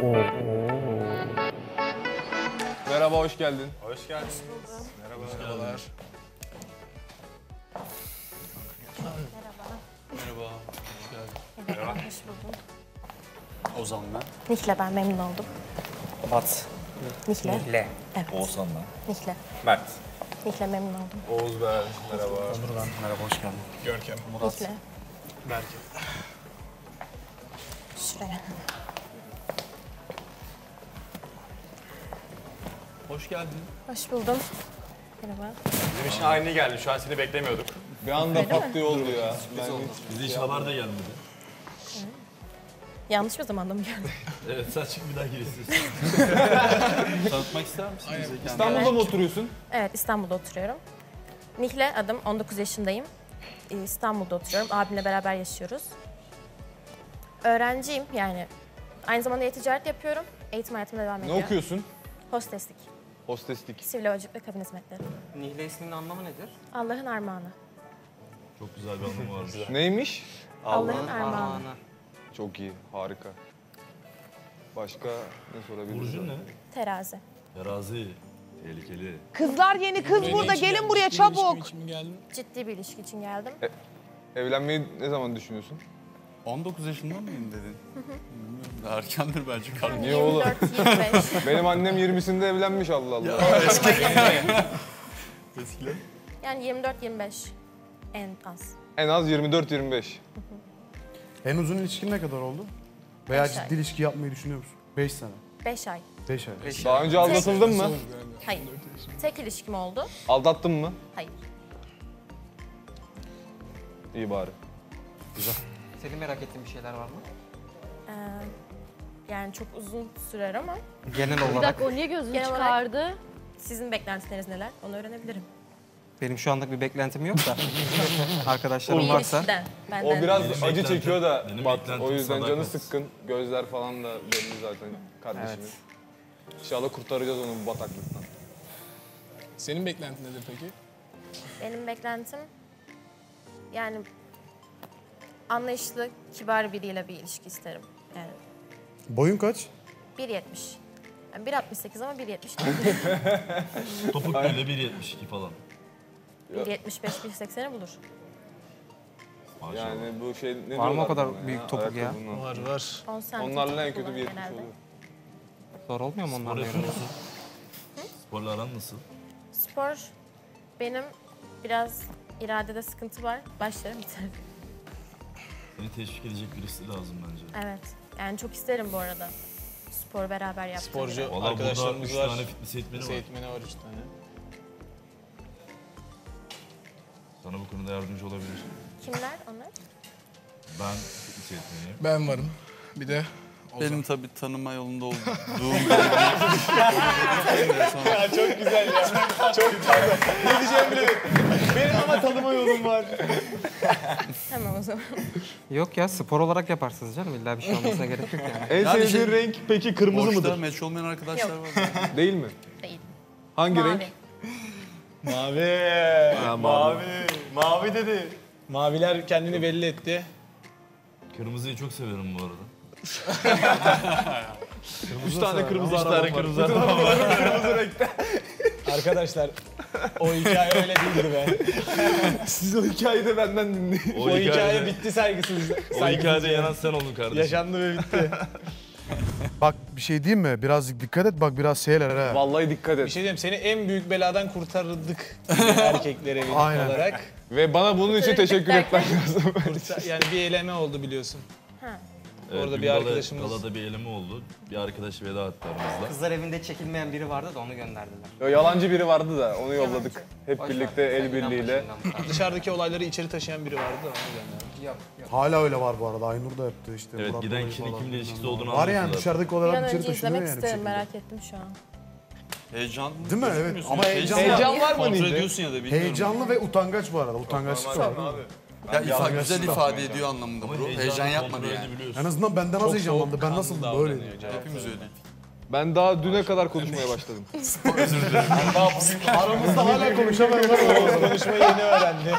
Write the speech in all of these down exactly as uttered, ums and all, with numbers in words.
Merhaba, hoş geldin. Hoş geldiniz. Merhaba. Merhabalar. Merhaba. Merhaba. Hoş geldin. Merhaba. Hoş buldum. Ozan ben. Nihle ben, memnun oldum. Bat. Nihle. Nihle. Evet. Oğuzhan ben. Nihle. Mert. Nihle, memnun oldum. Oğuz ben, merhaba. Onur ben. Merhaba, hoş geldin. Görkem. Murat. Nihle. Berke. Şuraya. Hoş geldin. Hoş buldum. Merhaba. Bizim için aynı geldi. Şu an seni beklemiyorduk. Bir anda pat diye oldu ya. Ben Bize hiç haber de gelmedi. Yanlış bir zamanda mı geldin? Evet, sen çık bir daha gir istiyorsun. Tanıtmak ister misin bize kendini? İstanbul'da mı oturuyorsun? Evet, İstanbul'da oturuyorum. Nihle adım, on dokuz yaşındayım. Ee, İstanbul'da oturuyorum. Abimle beraber yaşıyoruz. Öğrenciyim yani. Aynı zamanda e-ticaret yapıyorum. Eğitim hayatım devam Ne ediyor. okuyorsun? Hosteslik, Hosteslik. sivil havacılık ve kabin hizmetleri. Nihle isminin anlamı nedir? Allah'ın armağanı. Çok güzel bir anlamı varmış. Neymiş? Allah'ın armağanı. Çok iyi, harika. Başka ne sorabiliriz? Burcun ne? Terazi. Terazi. Tehlikeli. Kızlar yeni kız burada. Gelin buraya çabuk. Ciddi bir ilişki için geldim. Evlenmeyi ne zaman düşünüyorsun? on dokuz yaşında mıyım dedin? Bilmiyorum. Daha erkendir bence kardeşim. Niye oğlum? yirmi dört yirmi beş. Benim annem yirmisinde evlenmiş, Allah Allah. Eskiler. Yani yirmi dört yirmi beş en az. En az yirmi dört yirmi beş. En uzun ilişkin ne kadar oldu? Veya Beş ciddi ay. ilişki yapmayı düşünüyor musun? beş sene. beş ay. beş ay. Daha önce aldatıldın mı? Hayır. Tek ilişkim oldu. Aldattın mı? Hayır. İyi bari. Senin merak ettiğin bir şeyler var mı? Ee, yani çok uzun sürer ama Genel Bir olarak dakika, o niye gözünü Genel olarak- çıkardı? sizin beklentileriniz neler? Onu öğrenebilirim. benim şu anlık bir beklentim yok da. Bir Arkadaşlarım varsa. ilişkiden, O benden. biraz Benim acı beklentim- çekiyor da benim Bat. beklentim O yüzden canı sadakat. sıkkın. Gözler falan da belli zaten kardeşinin. Evet. İnşallah kurtaracağız onu bu bataklıktan. Senin beklentin nedir peki? Benim beklentim yani anlayışlı, kibar biriyle bir ilişki isterim. Yani Boyun kaç? bir yetmiş. Yani bir altmış sekiz ama bir yetmiş değil. Topuk böyle bir yetmiş iki falan. bir yetmiş beş bir sekseni bulur. Maşallah. Yani bu şey ne Var mı o diyorlar kadar buna büyük topuk ya? Ayakkabının. Var var. on santim Onlarla en topuk kötü bir kullanır yetmiş genelde. oluyor. Zor olmuyor mu Spor onlarla yapıyor yürümek? musun? Sporla aran nasıl? Spor benim biraz iradede sıkıntı var. Başlarım biter. Seni teşvik edecek birisi lazım bence. Evet. Yani çok isterim bu arada. Spor beraber yaptığım. Sporcu Valla burada arkadaşlarımız üç var. tane fitness eğitmeni Lise var. eğitmeni var üç tane. Sana bu konuda yardımcı olabilir. Kimler onlar? Ben fitness eğitmeniyim. Ben varım. Bir de Benim tabii tanıma yolunda olduğum Ya çok güzel ya. Çok tatlı. Ne diyeceğimi bilemedim. Benim ama tanıma yolum var. Tamam o zaman. Yok ya, spor olarak yaparsınız canım. İlla bir şey olmasına gerek yok yani. En Yani sevdiğin şey- renk peki kırmızı boşta mıdır? meç olmayan arkadaşlar Yok. var. Değil mi? Değil. Hangi Mavi. renk? Mavi. Ha, Mavi. Mavi dedi. Maviler kendini belli etti. Kırmızıyı çok severim bu arada. Üç tane kırmızı Üç arabam tane var. kırmızı Bütün arabam arabalarım kırmızı renkte. Arkadaşlar o hikaye öyle değildi be. Siz o hikayeyi de benden dinleyin. O, O hikaye hikayede, bitti saygısız. o hikayede yanan sen oldun kardeşim. Yaşandı ve bitti. Bak bir şey diyeyim mi? Birazcık dikkat et, bak biraz şeyler ha. Vallahi dikkat Bir et. şey diyeyim, seni en büyük beladan kurtardık erkeklere birlik Aynen. olarak. Ve bana bunun için teşekkür etmen lazım. Kurtar- yani bir eleme oldu biliyorsun. Ha. Evet, Orada dün bir gala- arkadaşımız- Galada bir eleme oldu. Bir arkadaş veda etti aramızda. Kızlar evinde çekilmeyen biri vardı da onu gönderdiler. Ya, yalancı biri vardı da onu yolladık. Yalancı. Hep Boş birlikte ver, el sen inanma birliğiyle. şimdi ama. Dışarıdaki olayları içeri taşıyan biri vardı da onu gönderdim. Yok, yok. Hala öyle var bu arada. Aynur da yaptı işte. Evet, Murat giden Bey kişinin falan kimle filan ilişkisi var. olduğunu Var yani anlatıyorlar. dışarıdaki Bir olaylar an içeri önce taşınıyor izlemek yani bir isterim, şekilde. merak ettim şu an. Heyecanlı Değil mi? Evet. gözükmüyorsun Ama ya. heyecanlı. Heyecan var mı Kontrol Nilde? ediyorsun ya da bilmiyorum. Heyecanlı ve utangaç bu arada. Utangaçlık var. Ya ifa, güzel Heyecanlı. ifade ediyor anlamında Ama bro. heyecanı Heyecan kontrol yapmadı yani. edebiliyorsun. En azından benden az heyecanlandı. Ben nasıl böyleydim? Hepimiz öyleydik. Ben daha düne kadar konuşmaya başladım. Aramızda hala konuşamıyorum. Oğuz konuşmayı yeni öğrendi.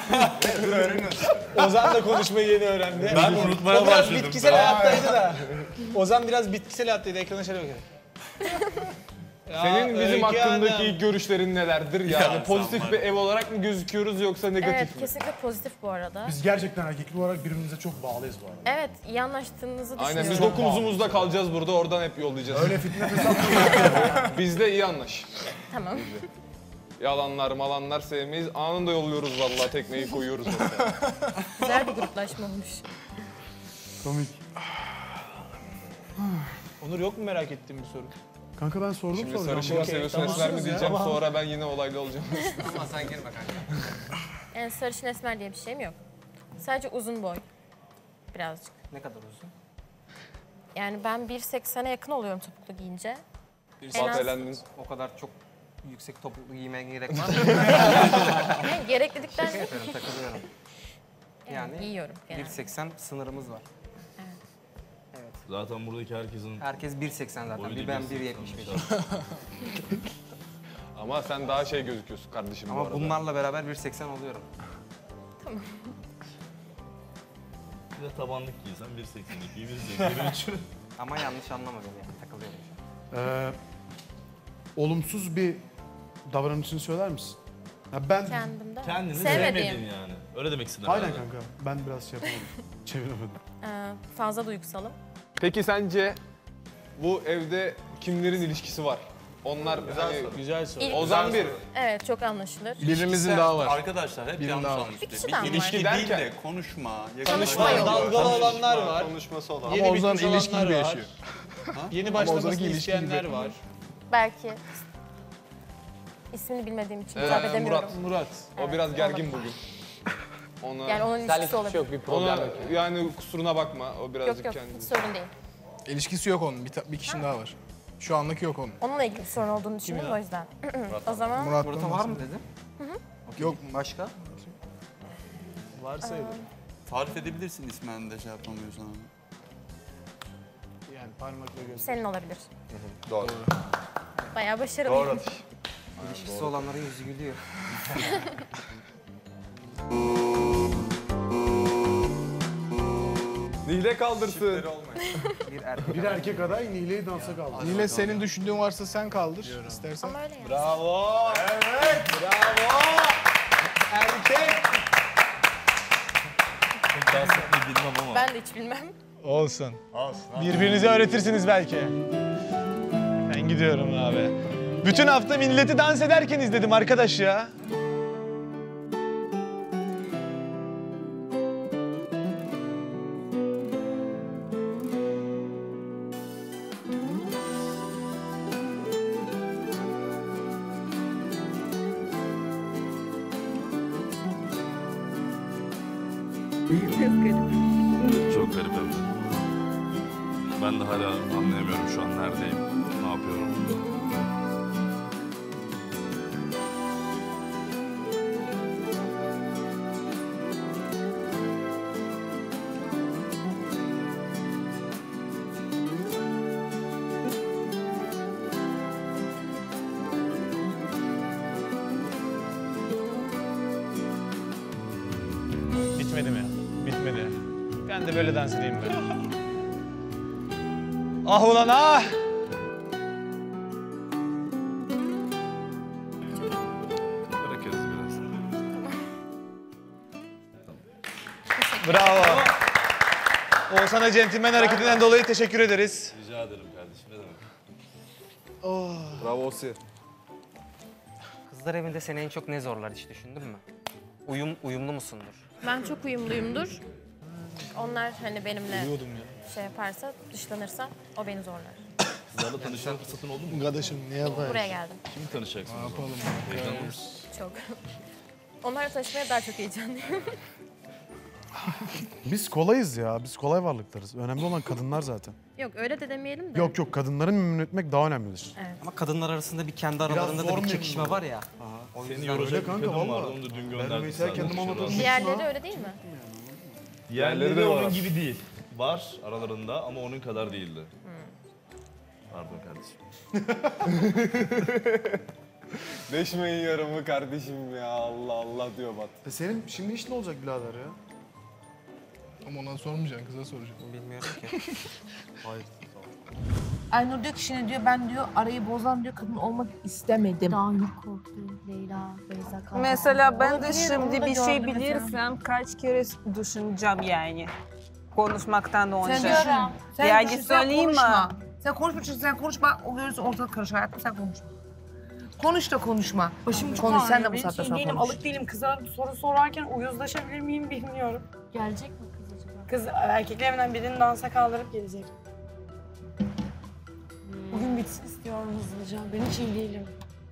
Ozan da konuşmayı yeni öğrendi. Ben unutmaya O biraz başladım. bitkisel hayattaydı da. Ozan biraz bitkisel hayattaydı. Ekrana şöyle bakıyor. Ya, Senin bizim Öykü hakkındaki Hanım. ilk görüşlerin nelerdir? Yani Ya, pozitif sen bir var. ev olarak mı gözüküyoruz yoksa negatif Evet, mi? kesinlikle pozitif bu arada. Biz gerçekten erkekli olarak birbirimize çok bağlıyız bu arada. Evet, iyi anlaştığınızı Aynen biz düşünüyorum. dokuzumuzda kalacağız burada, oradan hep yollayacağız. Öyle fitne fesat Biz de iyi anlaş. Tamam. Yalanlar malanlar sevmeyiz. Anında yolluyoruz vallahi, tekneyi koyuyoruz oraya. Güzel bir gruplaşma olmuş. komik. Onur yok mu merak ettiğin bir soru? Kanka ben sordum Şimdi soracağım. sarışın mı Okey, seviyorsun, tamam. esmer mi Ya. diyeceğim. Sonra ben yine olaylı olacağım. Ama sen girme kanka. Yani sarışın esmer diye bir şeyim yok. Sadece uzun boy. Birazcık. Ne kadar uzun? Yani ben bir seksene yakın oluyorum topuklu giyince. En Bak az- elendin. O kadar çok yüksek topuklu giymeye gerek var mı? Yani gereklilikten Yapıyorum, takılıyorum. yani Yani giyiyorum bir genelde. seksen sınırımız var. Zaten buradaki herkesin Herkes bir seksen zaten. boyu Bir ben bir yetmiş beş. Ama sen daha şey gözüküyorsun kardeşim bu Ama arada. bunlarla beraber bir seksen oluyorum. Bir de tabanlık giysen bir seksen iki, bir seksen üç. Ama yanlış anlama beni yani. Takılıyorum şu an. Ee, olumsuz bir davranışını söyler misin? Ya ben... Kendimde. Kendini Sevmediğim. sevmedin yani. Öyle demek istedim. Aynen herhalde. kanka. Ben biraz şey yapamadım. Çeviremedim. Ee, fazla duygusalım. Peki sence bu evde kimlerin ilişkisi var? Onlar hani, Güzel soru. İlk- Ozan bir. Evet, çok anlaşılır. Birimizin daha var. Arkadaşlar hep Birinin yanlış daha var. anlaşılıyor. Bir kişiden Bir var. ilişki İlişki değil derken- de konuşma, Konuşma yakınlaşma, yok. Dalgalı olanlar var. konuşması olan. Yeni Ozan bitmiş ilişki olanlar gibi var. yaşıyor. Yeni Ozan'ınki başlamasını ilişki isteyenler gibi. var. Belki ismini bilmediğim için Ee, hitap edemiyorum. Murat. Murat. O Evet, biraz gergin olabilir. bugün. Ona, Yani onun ilişkisi olabilir. yok, bir problem ona yok. yani kusuruna bakma. O Yok birazcık yok, hiç kendisi. sorun değil. İlişkisi yok onun. Bir, ta- bir kişinin daha var. Şu anlık yok onun. Onunla ilgili bir sorun olduğunu düşünüyorum o yüzden. O zaman Murat Murat'a var mı dedin? Yok. Başka? Varsayılır. Tarif edebilirsin ismen de şey yapamıyorsan. Yani parmakla göz. senin olabilir. Doğru. Bayağı başarılı. Doğru atış. İlişkisi olanların yüzü gülüyor. Nihle kaldırsın. Bir erkek. Bir erkek aday Nile'yi dansa kaldı. Yine senin düşündüğün varsa sen kaldır istersen. Ama öyle yani. Bravo. Evet. Bravo. Erkek. Pek dans etmeyi bilmem ama. Ben de hiç bilmem. Olsun. Birbirinize öğretirsiniz belki. Ben gidiyorum abi. Bütün hafta milleti dans ederken izledim arkadaş ya. Çok garip hem de. Ben de hala anlayamıyorum şu an neredeyim, ne yapıyorum. Bitmedi mi? Bitmedi. Ben de böyle dans edeyim ben. Ah ulan ah! Bırakırız biraz. Bravo. Oğuzhan'a centilmen hareketinden dolayı teşekkür ederiz. Rica ederim kardeşim, ne demek. Bravo Osi. Kızlar evinde seni en çok ne zorlar hiç düşündün mü? Uyum, uyumlu musundur? Ben çok uyumluyumdur. Onlar hani benimle şey yaparsa, dışlanırsa o beni zorlar. Kızlarla tanışma fırsatın oldu mu? Kardeşim ne yapayım? Buraya geldim. Kimi tanışacaksınız? Ne yapalım? Heyecanlı mısın? Çok. Onlarla tanışmaya daha çok heyecanlıyım. Biz kolayız ya. Biz kolay varlıklarız. Önemli olan kadınlar zaten. Yok öyle de demeyelim de. Yok yok kadınların memnun etmek daha önemlidir. Ama kadınlar arasında bir kendi aralarında zor da bir memnun çekişme oldu. var ya. O Seni yüzden yoracak bir kanka, kadın vallahi. vardı, onu da dün gönderdim. mesela kendim sadece. anlatamam. Diğerleri öyle değil mi? Diğerleri Diğerleri de de onun var. gibi değil. Var aralarında ama onun kadar değildi. Pardon kardeşim. Deşmeyin yarımı kardeşim ya. Allah Allah diyor Bat. E senin şimdi iş ne olacak birader ya? Ama ona sormayacaksın, kıza soracaksın. Bilmiyorum ki. Hayır. Aynur diyor ki şimdi diyor ben diyor arayı bozan diyor kadın olmak istemedim. Daha yok korktu Leyla, Beyza kaldı. Mesela ben de Olabilir, şimdi onu da bir şey gördüm mesela. bilirsem kaç kere düşüneceğim yani. Konuşmaktan önce. Sen düşün. Sen Yani düşün, sen söyleyeyim mi? konuşma. Sen konuşma çünkü sen konuşma. O görürse ortalık karışır hayatım sen konuşma. Konuş da konuşma. Başım çok Konuş sen de ağrıyor. bu Ben saatte şey sonra değilim, konuş. alık değilim. Kıza soru sorarken uyuzlaşabilir miyim bilmiyorum. Gelecek mi kız acaba? Kız erkeklerinden birini dansa kaldırıp gelecek. Bugün bitsin istiyorum hızlıca. Ben hiç iyi değilim.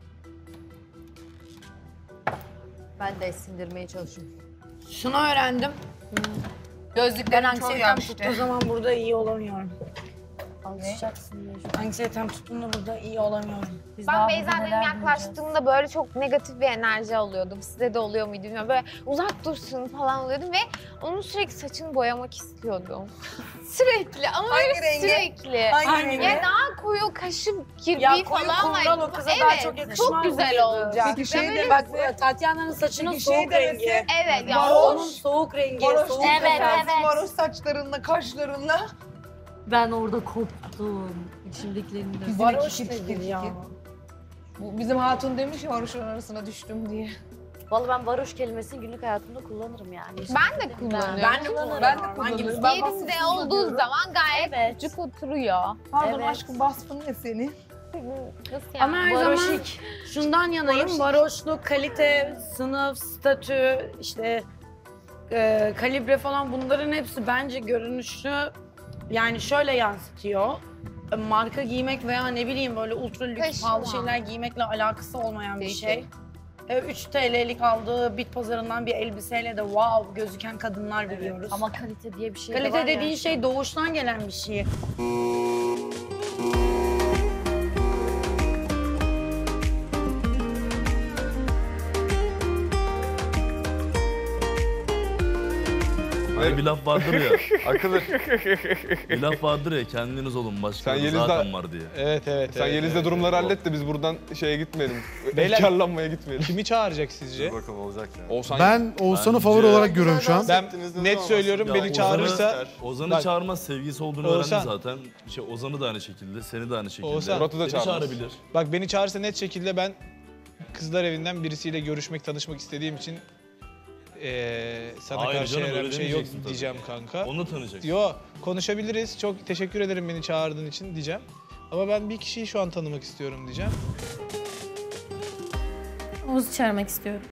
Ben de sindirmeye çalışıyorum. Şunu öğrendim. Gözlüklerin Anksiyetem çoğu tuttuğu zaman burada iyi olamıyorum. Alışacaksın diye. Anksiyetem tuttuğunda burada iyi olamıyorum. Biz Ben daha Beyza burada benim neler yaklaştığımda böyle çok negatif bir enerji alıyordum. Size de oluyor muydu bilmiyorum. Böyle uzak dursun falan oluyordum ve onun sürekli saçını boyamak istiyordum. Sürekli ama Hangi böyle rengi? sürekli. Hangi rengi? Ya daha koyu kaşı kirpiği Ya koyu falan kumral var. o kıza Evet, daha çok yakışmaz çok güzel mıydı? olacak. Peki Ya şey böyle- de bak Tatyana'nın saçının Peki şey soğuk demesi- rengi. Evet ya Onun o soğuk rengi, Varoş, soğuk Evet, rengi. evet. Varoş saçlarınla, kaşlarınla. Ben orada koptum. İçimdekilerini de. Varoş nedir ya? Bu bizim hatun demiş ya varoşun arasına düştüm diye. Vallahi ben varoş kelimesini günlük hayatımda kullanırım yani. Ben de kullanıyorum. Ben de kullanırım. Ben de kullanırım. Ben Yerinde vasıfsız olduğu diyorum. zaman gayet cuk oturuyor. Pardon Evet. aşkım vasfın ne senin? Nasıl yani? Ama her Varoşik. zaman şundan yanayım. Varoşluk, kalite, sınıf, statü, işte e, kalibre falan bunların hepsi bence görünüşü yani şöyle yansıtıyor. E, Marka giymek veya ne bileyim böyle ultra lüks Taşıma. pahalı şeyler giymekle alakası olmayan bir Değil şey. E, üç T L'lik aldığı bit pazarından bir elbiseyle de wow gözüken kadınlar biliyoruz. Ama kalite diye bir şey de var Kalite ya. dediğin şey doğuştan gelen bir şey. Hani bir laf vardır ya. Akılır. Bir laf vardır ya kendiniz olun başkaları Sen Yeliz'den- zaten var diye. Evet evet. Sen evet, Yeliz'le evet, durumları evet. hallet de biz buradan şeye gitmeyelim. Beyler- Efkarlanmaya gitmeyelim. Kimi çağıracak sizce? Bakalım olacak yani. Oğuzhan Ben Oğuzhan'ı Bence- favori olarak görüyorum şu an. Ben net söylüyorum Ya beni Ozan'ı- çağırırsa... Ozan'ı Bak- çağırmaz sevgisi olduğunu Oğuzhan. öğrendi zaten. Şey, Ozan'ı da aynı şekilde, seni de aynı şekilde. Oğuzhan. Murat'ı da Seni çağırmaz. çağırabilir. Bak beni çağırırsa net şekilde ben kızlar evinden birisiyle görüşmek, tanışmak istediğim için eee sana Hayır karşı canım, herhangi öyle bir şey yok demeyeceksin tabii. diyeceğim kanka. Onu tanıyacaksın. Yo konuşabiliriz. Çok teşekkür ederim beni çağırdığın için diyeceğim. Ama ben bir kişiyi şu an tanımak istiyorum diyeceğim. Oğuz'u çağırmak istiyorum.